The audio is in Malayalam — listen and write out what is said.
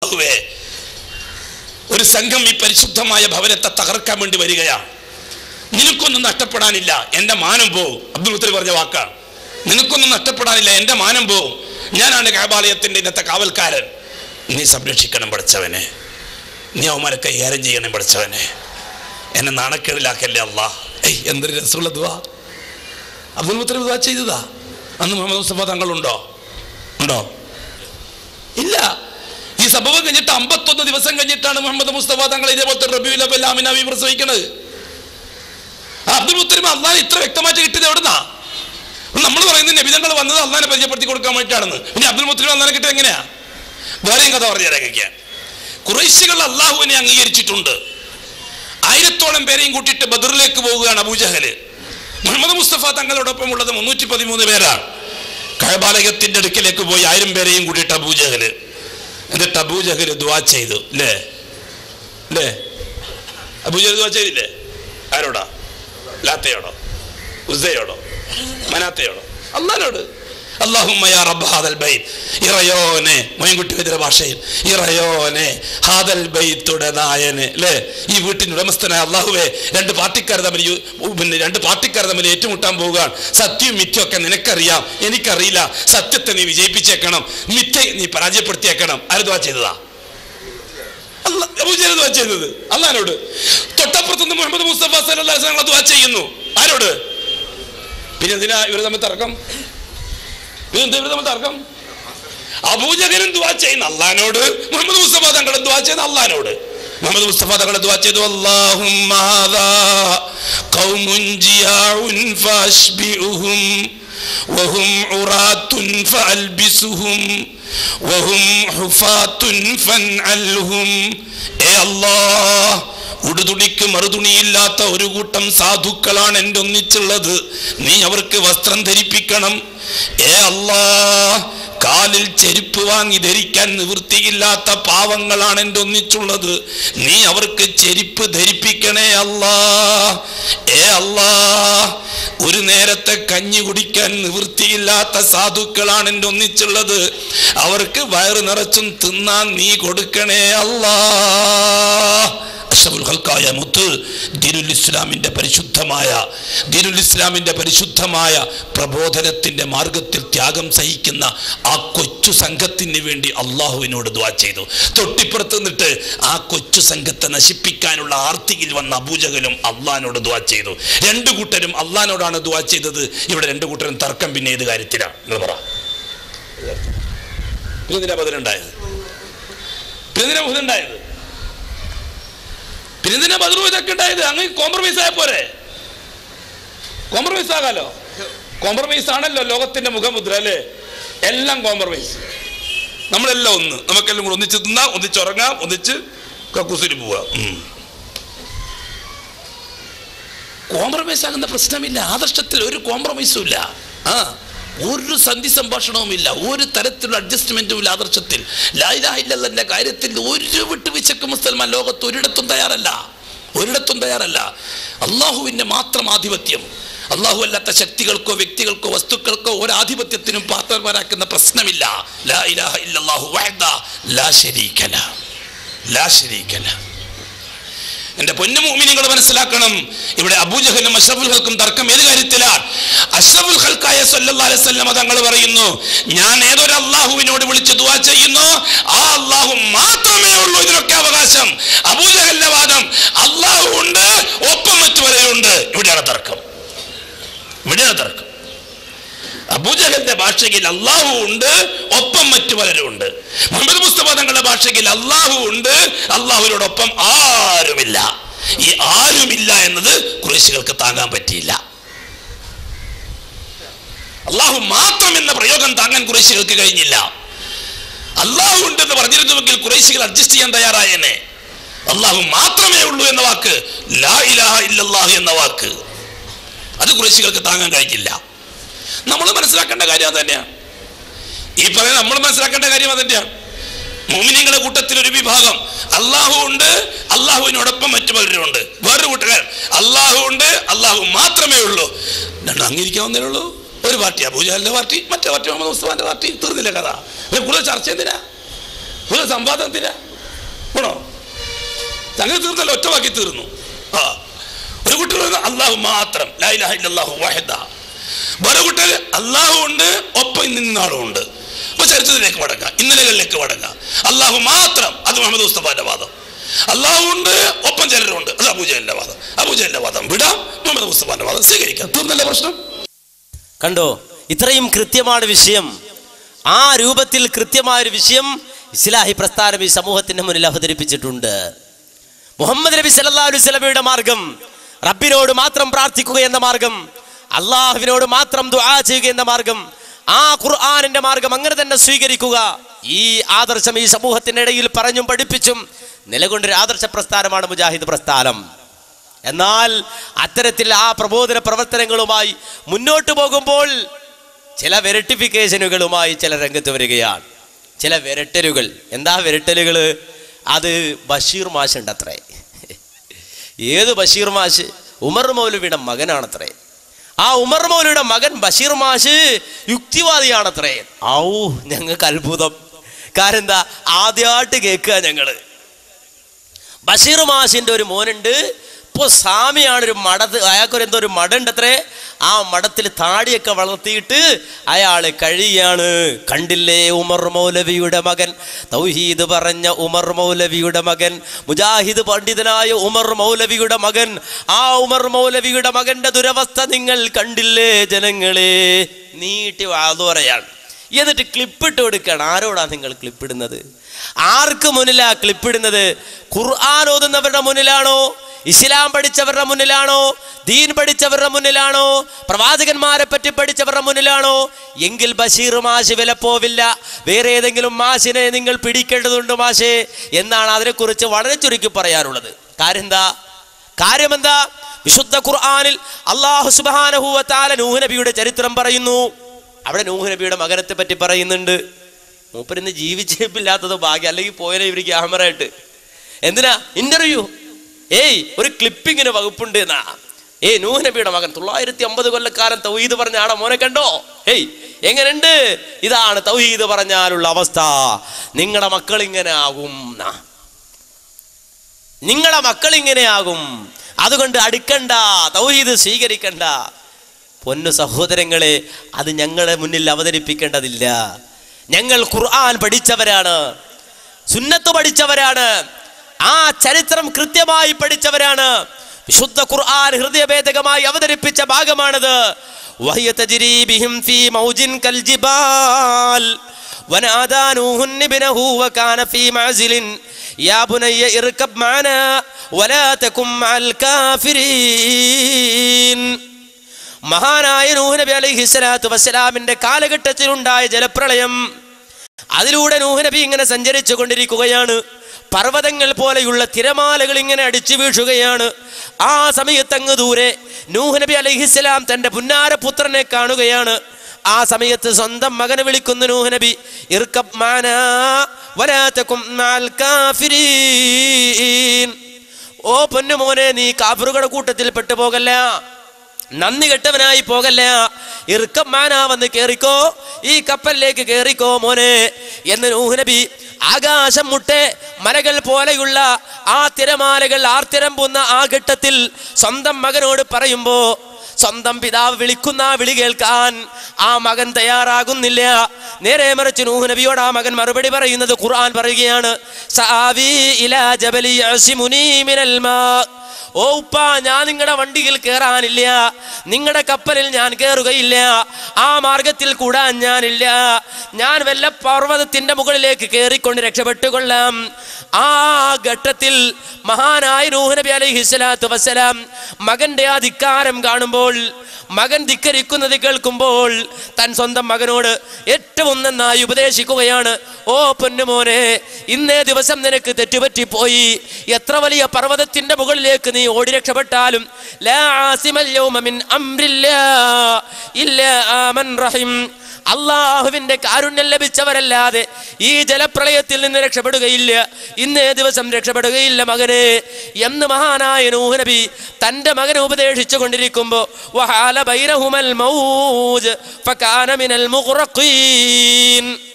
അല്ലാഹുവേ, ഒരു സംഘം ഈ പരിശുദ്ധമായ ഭവനത്തെ തകർക്കാൻ വേണ്ടി വരികയാണ്. നിനക്കൊന്നും നഷ്ടപ്പെടാനില്ല, എൻ്റെ മാനം പോവും. അബ്ദുൽ മുത്തലിബ് പറഞ്ഞ വാക്കാണ്. നിനക്കൊന്നും നഷ്ടപ്പെടാനില്ല, എൻ്റെ മാനം പോവും. ഞാനാണ് കഅബാലയത്തിൻ്റെ ഇന്നത്തെ കാവൽക്കാരൻ. നീ സംരക്ഷിക്കണം പഠിച്ചവനെ, നീ അവന്മാരെ കൈകാര്യം ചെയ്യണം പഠിച്ചവനെ, എന്നെ നാണക്കേടിലാക്കല്ലേ അല്ലാ. എന്തൊരു രസമുള്ള ദുആ അബ്ദുൽ മുത്തലിബ് ദുആ ചെയ്തതാ. അന്ന് മുഹമ്മദ് മുസ്തഫ തങ്ങളുണ്ടോ? ഇല്ല. ഈ സംഭവം കഴിഞ്ഞിട്ട് 51 ദിവസം കഴിഞ്ഞിട്ടാണ് മുഹമ്മദ് മുസ്തഫ തങ്ങൾ ഇതേപോലത്തെ റബീഉൽ അവ്വൽ ആമിനാവി പ്രസവിക്കുന്നത്. അബ്ദുൽ മുത്തലിബ് അള്ളാഹ് ഇത്ര വ്യക്തമായിട്ട് കിട്ടിയത് എവിടുന്നാ? നമ്മൾ പറയുന്നത് നബിതങ്ങൾ വന്നത് അള്ളാഹിനെ പരിചയപ്പെടുത്തി കൊടുക്കാൻ വേണ്ടിയിട്ടാണെന്ന്. പിന്നെ അബ്ദുൽ മുത്തലിബ് അള്ളാഹിനെ കിട്ടിയത് എങ്ങനെയാ? വേറെയും കഥ പറഞ്ഞുതരാൻ. ഖുറൈശികൾ അള്ളാഹുവിനെ അംഗീകരിച്ചിട്ടുണ്ട്. 1000-ഓളം പേരെയും കൂട്ടിയിട്ട് ബദറിലേക്ക് പോവുകയാണ് അബൂജഹല്. മുഹമ്മദ് മുസ്തഫ തങ്ങളോടൊപ്പം ഉള്ളത് 313 പേരാണ്. കഅബാലയത്തിന്റെ അടുക്കലേക്ക് പോയി 1000 പേരെയും കൂട്ടിയിട്ട് അബൂജഹല്. എന്നിട്ട് അബൂജഹല് ദുആ ചെയ്തു. അല്ലേ? അബൂജഹൽ ദുആ ചെയ്തില്ലേ? ആരോടാ? ലാത്തയോടോ, ഉസ്സയോടോ, മനാത്തയോടോ? അല്ലാഹുവോട്. അല്ലാഹുമ്മ യാ റബ്ബ ഹാദൽ ബൈത്ത്, ഇറയോനെ, മൊയ്ൻകുട്ടി വൈദ്യരുടെ ഭാഷയിൽ, ഇറയോനെ ഹാദൽ ബൈത്തുടെ നായനെ. അല്ലേ? ഈ വീട്ടിന് ഉടമസ്ഥനായ അല്ലാഹുവേ, രണ്ട് പാർട്ടിക്കാർ തമ്മിൽ ഏറ്റുമുട്ടാൻ പോവുകയാണ്. സത്യവും മിഥ്യൊക്കെ നിനക്കറിയാം, എനിക്കറിയില്ല. സത്യത്തെ നീ വിജയിപ്പിച്ചേക്കണം, മിഥ്യ നീ പരാജയപ്പെടുത്തിയേക്കണം. ആര് ദുആ ചെയ്തതാ? അബൂജഹൽ ദുആ ചെയ്തത് അല്ലാഹുവോട്. തൊട്ടപ്പുറത്തുനിന്ന് മുഹമ്മദ് മുസ്തഫ സല്ലല്ലാഹു അലൈഹി വസല്ലം ദുആ ചെയ്യുന്നു. ആരോട്? പിന്നെ എന്തിനാ ഇവർ തമ്മിൽ തർക്കം? അബൂജഹലും ദുആ ചെയ്യുന്ന അല്ലാഹുവോട്, മുഹമ്മദ് മുസ്തഫ തങ്ങളും ദുആ ചെയ്യുന്ന അല്ലാഹുവോട്. മുഹമ്മദ് മുസ്തഫ തങ്ങൾ ദുആ ചെയ്തു, അല്ലാഹുമ്മ ഹാദാ ഖൗമുൻ ജിയാഉൻ ഫഅശ്ബിഉഹും വഹും ഉറാത്തുൻ ഫഅൽബിസുഹും വഹും ഹുഫാത്തുൻ ഫൻഅൽഹും. ഏ അല്ലാഹ്, ഉടുതുണിക്ക് മറുതുണിയില്ലാത്ത ഒരു കൂട്ടം സാധുക്കളാണ് എൻ്റെ ഒന്നിച്ചുള്ളത്. നീ അവർക്ക് വസ്ത്രം ധരിപ്പിക്കണം. ഏ അല്ലാഹ്, കാലിൽ ചെരുപ്പ് വാങ്ങി ധരിക്കാൻ നിവൃത്തിയില്ലാത്ത പാവങ്ങളാണ് എൻ്റെ ഒന്നിച്ചുള്ളത്. നീ അവർക്ക് ചെരുപ്പ് ധരിപ്പിക്കണേ അല്ലാഹ്. ഏ അല്ലാഹ്, ഒരു നേരത്തെ കഞ്ഞി കുടിക്കാൻ നിവൃത്തിയില്ലാത്ത സാധുക്കളാണ് എൻ്റെ ഒന്നിച്ചുള്ളത്. അവർക്ക് വയറ് നിറച്ചും തിന്നാൻ നീ കൊടുക്കണേ അല്ലാഹ്. അഷ്റഫുൽ ഖൽഖായ മുത്ത് ദീനുൽ ഇസ്ലാമിൻ്റെ പരിശുദ്ധമായ പ്രബോധനത്തിൻ്റെ മാർഗത്തിൽ ത്യാഗം സഹിക്കുന്ന ആ കൊച്ചു സംഘത്തിന് വേണ്ടി അള്ളാഹുവിനോട് ദുആ ചെയ്തു. തൊട്ടിപ്പുറത്ത് നിന്നിട്ട് ആ കൊച്ചു സംഘത്തെ നശിപ്പിക്കാനുള്ള ആർത്തിയിൽ വന്ന അബൂജഹലും അള്ളാഹിനോട് ദുആ ചെയ്തു. രണ്ടു കൂട്ടരും അള്ളാഹിനോടാണ് ദുആ ചെയ്തത്. ഇവിടെ രണ്ടു കൂട്ടരും തർക്കം പിന്നെ ഏത് കാര്യത്തിലാണ്? നിങ്ങൾ പറ. പിന്നെ ബദറുണ്ടായത്? പിന്നെന്തിനാ ബദറും ഇതൊക്കെ ഉണ്ടായത്? അങ്ങ് കോംപ്രമൈസ് ആയ പോരെ? കോംപ്രമൈസ് ആകാലോ. കോംപ്രമൈസ് ആണല്ലോ ലോകത്തിന്റെ മുഖമുദ്ര, അല്ലേ? എല്ലാം കോംപ്രമൈസ്. നമ്മളെല്ലാം ഒന്ന്, നമുക്കെല്ലാം കൂടെ ഒന്നിച്ച് തിന്നാം, ഒന്നിച്ചുറങ്ങാം, ഒന്നിച്ച് കക്കൂസിന് പോവാം. കോംപ്രമൈസ് ആകുന്ന പ്രശ്നമില്ല. ആദർശത്തിൽ ഒരു കോംപ്രമൈസും ഇല്ല. ഒരു സന്ധി സംഭാഷണവും ഇല്ല, ഒരു തരത്തിലുള്ള അഡ്ജസ്റ്റ്മെന്റും ഇല്ല ആദർശത്തിൽ. ലാ ഇലാഹ ഇല്ലല്ലാഹ്ന്റെ കാര്യത്തിൽ ഒരു വിട്ടുവീഴ്ചക്ക് മുസൽമാൻ ലോകത്ത് ഒരിടത്തും തയ്യാറല്ല. അള്ളാഹുവിൻ്റെ മാത്രം ആധിപത്യം. അള്ളാഹു അല്ലാത്ത ശക്തികൾക്കോ വ്യക്തികൾക്കോ വസ്തുക്കൾക്കോ ഒരാധിപത്യത്തിനും പാത്രമാരാക്കുന്ന പ്രശ്നമില്ല. ലാ ഇലാഹ ഇല്ലല്ലാഹു വഹ്ദഹു ലാ ശരീക ലഹു. എൻ്റെ പൊന്നു മുഅ്മിനീങ്ങൾ മനസ്സിലാക്കണം, ഇവിടെ അബൂജഹലും അഷ്റഫുൽ ഖൽക്കും തർക്കം ഏത് കാര്യത്തിലാണ്? അഷ്റഫുൽ ഖൽക്കായ സല്ലല്ലാഹു അലൈഹി വസല്ലം തങ്ങൾ പറയുന്നു, ഞാൻ ഏതൊരു അള്ളാഹുവിനോട് വിളിച്ച് ദുആ ചെയ്യുന്നു ആ അള്ളാഹു മാത്രമേ ഉള്ളൂ ഇതിനൊക്കെ അവകാശം. അബൂജഹലിന്റെ വാദം അള്ളാഹു ഉണ്ട്, ഒപ്പം മറ്റുവരെയുണ്ട്. ഇവിടെയാണ് തർക്കം. അബൂജഹലിന്റെ ഭാഷയിൽ അള്ളാഹു ഉണ്ട്, ഒപ്പം മറ്റു പലരുമുണ്ട്. മുഹമ്മദ് മുസ്തഫ തങ്ങളുടെ ഭാഷയിൽ അള്ളാഹു ഉണ്ട്, അള്ളാഹുവിനോടൊപ്പം ആരുമില്ല. ഈ ആരുമില്ല എന്നത് ഖുറൈശികൾക്ക് താങ്ങാൻ പറ്റിയില്ല. അള്ളാഹു മാത്രം എന്ന പ്രയോഗം താങ്ങാൻ ഖുറൈശികൾക്ക് കഴിഞ്ഞില്ല. അള്ളാഹു ഉണ്ടെന്ന് പറഞ്ഞിരുന്നുവെങ്കിൽ ഖുറൈശികൾ അഡ്ജസ്റ്റ് ചെയ്യാൻ തയ്യാറായേനെ. അള്ളാഹു മാത്രമേ ഉള്ളൂ എന്ന വാക്ക്, ലാ ഇലാഹ ഇല്ലല്ലാഹ് എന്ന വാക്ക്, അത് ഖുറൈശികൾക്ക് താങ്ങാൻ കഴിഞ്ഞില്ല. നമ്മൾ മനസ്സിലാക്കേണ്ട കാര്യം അത് തന്നെയാണ്. ഈ പറയുന്നത് നമ്മൾ മനസ്സിലാക്കേണ്ട കാര്യം അത് തന്നെയാണ്. മുഅ്മിനീങ്ങളുടെ കൂട്ടത്തിൽ ഒരു വിഭാഗം അള്ളാഹു ഉണ്ട്, അള്ളാഹുവിനോടൊപ്പം മറ്റു പലരും ഉണ്ട്. വേറൊരു കൂട്ടുകാർ അള്ളാഹു ഉണ്ട്, അള്ളാഹു മാത്രമേ ഉള്ളൂ. രണ്ടും അംഗീകരിക്കാവുന്നേ ഉള്ളൂ. ഒരു പാർട്ടി അബൂജഹലിന്റെ പാർട്ടി, മറ്റേ പാർട്ടി മുഹമ്മദ് മുസ്തഫാന്റെ പാർട്ടി. തീർന്നില്ല കഥ. കൂടുതൽ ചർച്ച എന്തിനാ? ഒരു സംവാദത്തില ആണോ? സംഗതി തീർന്നല്ലോ, ഒറ്റവാക്കി തീർന്നു. ആ ഒരു കുട്ടി അള്ളാഹു മാത്രം, ലാ ഇലാഹ ഇല്ലല്ലാഹു വഹദ. വേറെ കുട്ടികൾ അള്ളാഹു ഉണ്ട്, ഒപ്പം നിന്നാളും ഉണ്ട്. അപ്പൊ ചരിത്രത്തിലേക്ക് മടങ്ങാം, ഇന്നലകളിലേക്ക് മടങ്ങാം. അള്ളാഹു മാത്രം, അത് മുഹമ്മദ് മുസ്തഫാന്റെ വാദം. അള്ളാഹു ഉണ്ട്, ഒപ്പം ചിലരുണ്ട്, അത് അബൂജഹലിന്റെ വാദം. അബൂജഹലിന്റെ വാദം വിടാം, മുഹമ്മദ് മുസ്തഫാന്റെ വാദം സ്വീകരിക്കാം. തീർന്നല്ലേ പ്രശ്നം? കണ്ടോ, ഇത്രയും കൃത്യമാണ് വിഷയം. ആ രൂപത്തിൽ കൃത്യമായൊരു വിഷയം ഇസ്ലാഹി പ്രസ്ഥാനം ഈ സമൂഹത്തിന്റെ മുന്നിൽ അവതരിപ്പിച്ചിട്ടുണ്ട്. മുഹമ്മദ് നബി സല്ലല്ലാഹു അലൈഹി വസല്ലമയുടെ മാർഗം, റബ്ബിനോട് മാത്രം പ്രാർത്ഥിക്കുക എന്ന മാർഗം, അള്ളാഹുവിനോട് മാത്രം ദുആ ചെയ്യുക എന്ന മാർഗം, ആ ഖുർആനിന്റെ മാർഗം അങ്ങനെ തന്നെ സ്വീകരിക്കുക. ഈ ആദർശം ഈ സമൂഹത്തിന്റെ ഇടയിൽ പറഞ്ഞും പഠിപ്പിച്ചും നിലകൊണ്ടൊരു ആദർശ പ്രസ്ഥാനമാണ് മുജാഹിദ് പ്രസ്ഥാനം. എന്നാൽ അത്തരത്തിൽ ആ പ്രബോധന പ്രവർത്തനങ്ങളുമായി മുന്നോട്ട് പോകുമ്പോൾ ചില വെരട്ടിഫിക്കേഷനുകളുമായി ചില രംഗത്ത് വരികയാണ്. ചില വിരട്ടലുകൾ. എന്താ വിരട്ടലുകൾ? അത് ബഷീർ മാഷ് ഉണ്ടത്രേ. ഏത് ബഷീർ മാഷ്? ഉമർ മൗലവിയുടെ മകനാണത്രേ. ആ ഉമർ മൗലവിയുടെ മകൻ ബഷീർ മാഷ് യുക്തിവാദിയാണത്രേ. ഔ, ഞങ്ങൾക്ക് അത്ഭുതം. കാരണം എന്താ, ആദ്യമായിട്ട് കേൾക്കുക ഞങ്ങള്. ബഷീർ മാഷിന്റെ ഒരു മോനുണ്ട്, ഇപ്പോൾ സ്വാമിയാണ്. ഒരു അയാൾക്കൊരു എന്തോ ഒരു മഠമുണ്ട് അത്രേ. ആ മഠത്തിൽ താടിയൊക്കെ വളർത്തിയിട്ട് അയാള് കഴിയാണ്. കണ്ടില്ലേ, ഉമർ മൗലവിയുടെ മകൻ, തൗഹീദ് പറഞ്ഞ ഉമർ മൗലവിയുടെ മകൻ, മുജാഹിദ് പണ്ഡിതനായ ഉമർ മൗലവിയുടെ മകൻ. ആ ഉമർ മൗലവിയുടെ മകന്റെ ദുരവസ്ഥ നിങ്ങൾ കണ്ടില്ലേ ജനങ്ങളെ? നീട്ടി വാതു പറയാണ്. എന്നിട്ട് ക്ലിപ്പിട്ട് കൊടുക്കുകയാണ്. ആരോടാ നിങ്ങൾ ക്ലിപ്പിടുന്നത്? ആർക്ക് മുന്നിലാ ക്ലിപ്പിടുന്നത്? ഖുർആൻ ഓതുന്നവരുടെ മുന്നിലാണോ? ഇസ്ലാം പഠിച്ചവരുടെ മുന്നിലാണോ? ദീൻ പഠിച്ചവരുടെ മുന്നിലാണോ? പ്രവാചകന്മാരെ പറ്റി പഠിച്ചവരുടെ മുന്നിലാണോ? എങ്കിൽ ബഷീർ മാഷ് വില പോവില്ല. വേറെ ഏതെങ്കിലും മാഷിനെ നിങ്ങൾ പിടിക്കേണ്ടതുണ്ട് മാഷേ എന്നാണ് അതിനെക്കുറിച്ച് വളരെ ചുരുക്കി പറയാനുള്ളത്. കാര്യമെന്താ? വിശുദ്ധ ഖുർആനിൽ അല്ലാഹു സുബ്ഹാനഹു വ തആല നൂഹ് നബിയുടെ ചരിത്രം പറയുന്നു. അവിടെ നൂഹ് നബിയുടെ മകനത്തെ പറ്റി പറയുന്നുണ്ട്. മൂപ്പരിന്ന് ജീവിച്ചിരിപ്പില്ലാത്തത് ഭാഗ്യം, അല്ലെങ്കിൽ പോയനെ ഇവർക്ക് ക്യാമറയായിട്ട്. എന്തിനാ ഇന്റർവ്യൂ? ഒരു ക്ലിപ്പിങ്ങിന് വകുപ്പുണ്ട് എന്നാ. നൂഹ് നബിയുടെ മകൻ 950 കൊല്ലക്കാലം തൗഹീദ് പറഞ്ഞ ആളെ മോനെ കണ്ടോ? എങ്ങനെയുണ്ട്? ഇതാണ് തൗഹീദ് പറഞ്ഞാലുള്ള അവസ്ഥ. നിങ്ങളുടെ മക്കൾ ഇങ്ങനെ ആകും, നിങ്ങളുടെ മക്കൾ ഇങ്ങനെ ആകും. അതുകൊണ്ട് അടുക്കണ്ട, തൗഹീദ് സ്വീകരിക്കണ്ട. പൊന്നു സഹോദരങ്ങളെ, അത് ഞങ്ങളുടെ മുന്നിൽ അവതരിപ്പിക്കേണ്ടതില്ല. ഞങ്ങൾ ഖുർആൻ പഠിച്ചവരാണ്, സുന്നത്ത് പഠിച്ചവരാണ്, ആ ചരിത്രം കൃത്യമായി പഠിച്ചവരാണ്. വിശുദ്ധ ഖുർആൻ ഹൃദയഭേദകമായി അവതരിപ്പിച്ച ഭാഗമാണത്. വഹിയ തജ്രീ ബിഹിം ഫീ മൗജിൻ കൽജിബാൽ വനാദാ നൂഹുൻ ഇബ്നഹു വകാന ഫീ മഅസിലിൻ യാ ബുനയ്യ ഇർകബ് മഅനാ വലാ തകും മഅൽ കാഫിരീൻ. മഹാനായ നൂഹ് നബി അലൈഹിസ്സലാത്തു വസ്സലാമിന്റെ കാലഘട്ടത്തിലുണ്ടായ ജലപ്രളയം. അതിലൂടെ നൂഹ് നബി ഇങ്ങനെ സഞ്ചരിച്ചു കൊണ്ടിരിക്കുകയാണ്. പർവ്വതങ്ങൾ പോലെയുള്ള തിരമാലകൾ ഇങ്ങനെ അടിച്ചു വീഴുകയാണ്. ആ സമയത്ത് അങ്ങ് ദൂരെ നൂഹ് നബി അലൈഹിസ്സലാം തന്റെ പുന്നാരപുത്രനെ കാണുകയാണ്. ആ സമയത്ത് സ്വന്തം മകനെ വിളിക്കുന്നു നൂഹ് നബി, ഇർകബ് മാനാ വലാ തകും മഅൽ കാഫിരീൻ. ഓ പൊന്നുമോനെ, നീ കാഫിറുകളുടെ കൂട്ടത്തിൽ പെട്ടുപോകല്ല, നന്ദി കെട്ടവനായി പോകല്ല. ഇർകബ് മാനാ, വന്ന് കേറിക്കോ, ഈ കപ്പലിലേക്ക് കേറിക്കോ മോനെ എന്ന് നൂഹ് നബി ആകാശം മുട്ടെ മലകൾ പോലെയുള്ള ആ തിരമാലകൾ ആർത്തിരമ്പുന്ന ആ ഘട്ടത്തിൽ സ്വന്തം മകനോട് പറയുമ്പോ സ്വന്തം പിതാവ് വിളിക്കുന്ന ആ വിളി കേൾക്കാൻ ആ മകൻ തയ്യാറാകുന്നില്ല. നേരെ മറിച്ച് നൂഹ് നബിയോട് ആ മകൻ മറുപടി പറയുന്നത് ഖുർആൻ പറയുകയാണ്, സആവി ഇലാ ജബലി യഅസിമുനി മിനൽ മാ. ഓ ഉപ്പ, ഞാൻ നിങ്ങളുടെ വണ്ടിയിൽ കയറാനില്ല, നിങ്ങളുടെ കപ്പലിൽ ഞാൻ കയറുകയില്ല, ആ മാർഗത്തിൽ കൂടാൻ ഞാനില്ല. ഞാൻ വല്ല പർവ്വതത്തിന്റെ മുകളിലേക്ക് കയറിക്കൊണ്ട് രക്ഷപ്പെട്ടുകൊള്ളാം. ആ ഘട്ടത്തിൽ മഹാനായ നൂഹ് നബി അലൈഹിസ്സലാത്തു വസ്സലാം മകന്റെ ആ ധിക്കാരം കാണുമ്പോൾ, മകൻ ധിക്കരിക്കുന്നത് കേൾക്കുമ്പോൾ തൻ സ്വന്തം മകനോട് ഏറ്റവും നന്നായി ഉപദേശിക്കുകയാണ്. ഓ പൊന്നുമോനെ, ഇന്നേ ദിവസം നിനക്ക് തെറ്റുപറ്റിപ്പോയി. എത്ര വലിയ പർവ്വതത്തിന്റെ മുകളിലേക്ക് നീ ഓടി രക്ഷപ്പെട്ടാലും ലാ ആസിമൽ യൗമ മിൻ അംരില്ലാ ഇല്ലാ ആമൻ റഹിം. അള്ളാഹുവിന്റെ കാരുണ്യം ലഭിച്ചവരല്ലാതെ ഈ ജലപ്രളയത്തിൽ നിന്ന് രക്ഷപ്പെടുകയില്ല, ഇന്നേ ദിവസം രക്ഷപ്പെടുകയില്ല മകനെ എന്ന് മഹാനായ നൂഹ് നബി തന്റെ മകനെ ഉപദേശിച്ചു കൊണ്ടിരിക്കുമ്പോ വഹാല ബൈനഹുമൽ മൗജ് ഫകാന മിനൽ മുഗ്റഖീൻ.